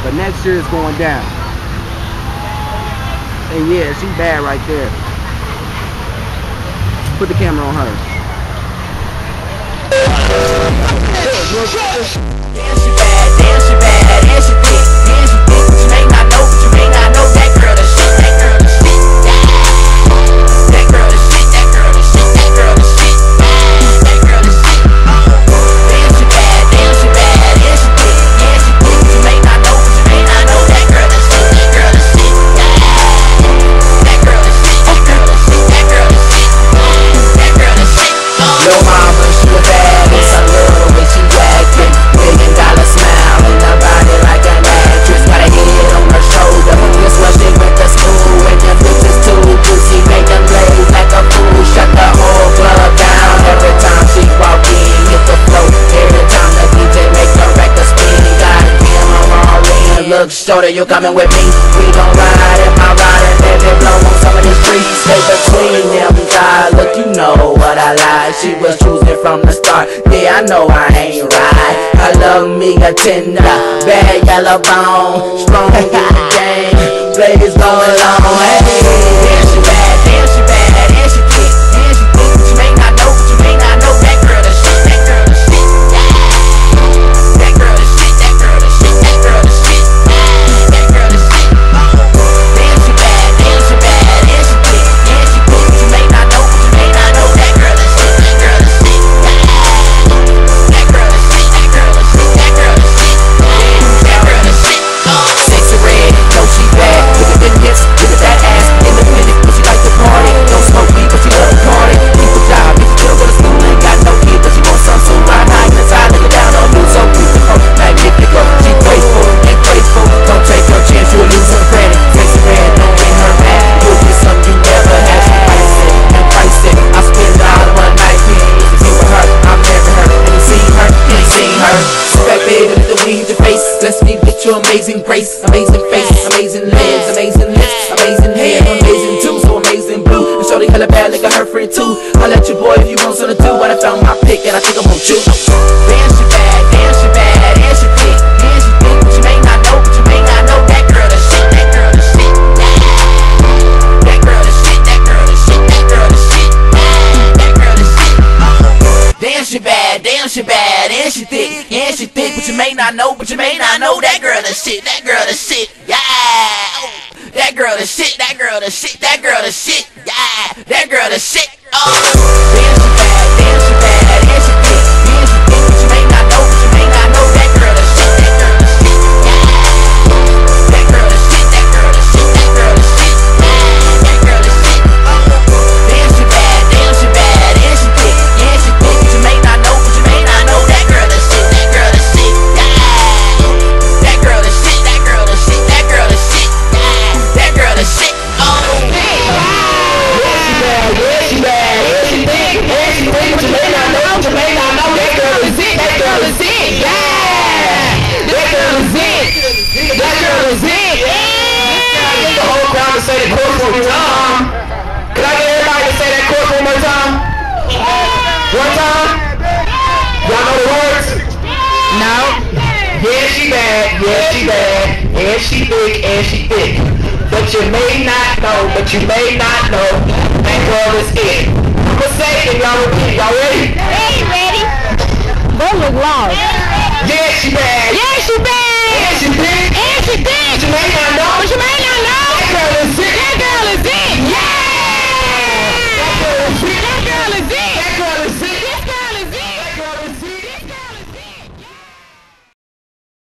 but next year it's going down. And yeah, she bad right there. Put the camera on her. Damn, she bad, damn, she bad, and she thick, and she thick. But you may not know, but you may not know that girl the shit, that girl the shit. That girl the shit, that girl the shit, that girl the shit, that girl the shit. Damn, she bad, and she thick, and she thick. But you may not know, but you may not know that girl the shit, that girl the shit. That girl the shit, that girl the shit, that girl the shit, that girl the shit. Yo mama, she a baddest, I love the way she acting. $1 million smile and her body like an actress. Got a head on her shoulder, guess what, she went to school. And them bitches too juicy, make them blaze like a fool. Shut the whole club down every time she walk in. Hit the floor every time the DJ make the record spin. Got him all in. Look shorter, you coming with me? We gon' ride in my rider, baby, blow on some of this street. Stay between them guys, look, you know what I like. She was choosing from the start, yeah, I know I ain't right. I love me a tender, bad yellow bone, strong in the game, blaze going on, hey. Damn, she bad, damn, she bad, and she thick, and she thick. But you may not know, but you may not know that girl the shit, that girl the shit, yeah. That girl the shit, that girl the shit, that girl the shit, that girl the shit. Damn, she bad, damn, she bad, and she thick, and she thick. But you may not know, but you may not know that girl the shit, that girl the shit, yeah. That girl the shit, that girl the shit, that girl the shit, that girl the shit. Sexy red, know she bad. Look at them hips, look at that ass. Independent, but she like to party. Don't smoke weed, but she love to party. Keep a job, if you go to school, ain't got no kid, but she want some soon. Ride high in the side, looking down on you, so please the phone. Magnific, she graceful and graceful. Don't take your chance, you'll lose some credit. Sexy red, don't get her mad. You'll get something you never had. She price it and price it. I spend all one night here. To be with her, I'm never her. And you seen her, you ain't seen her. Back baby, let the weed your face. Bless me with your amazing grace, amazing face, amazing legs, amazing lips, amazing hair, amazing too, so amazing blue. And shorty hella bad, like her friend too. I'll let you boy if you want something to do. But I found my pick and I think I'm gonna choose. Damn, she bad, damn, she bad, and she thick, and she thick. But you may not know, but you may not know that girl the shit, that girl the shit, yeah. That girl the shit, that girl the shit, that girl the shit, that girl the shit. Damn, she bad, damn, she bad, and she thick, and she thick. But you may not know, but you may not know that girl the shit, that girl the shit, yeah. That girl the shit, that girl the shit, that girl the shit, yeah. That girl the shit. Damn, she bad, damn, she bad, and she thick, and she thick. But you may not know, but you may not know that girl the shit, that girl the shit, yeah. That girl the shit, that girl the shit, that girl the shit, yeah. That girl the shit. Damn, she bad, damn, she bad, and she thick, and she thick. But you may not know, but you may not know that girl the shit, that girl the shit, yeah. That girl the shit, that girl the shit, that girl the shit, yeah. That girl the shit. Say the chorus one more time. Can I get everybody to say that chorus one more time? One time? Y'all know the words? No. Yeah, she bad. Yeah, she bad. And she thick. And she thick. But you may not know. But you may not know. That girl is it. I'ma say it and y'all repeat. Y'all ready? Ready. Go look loud. Yeah, she bad. Yeah.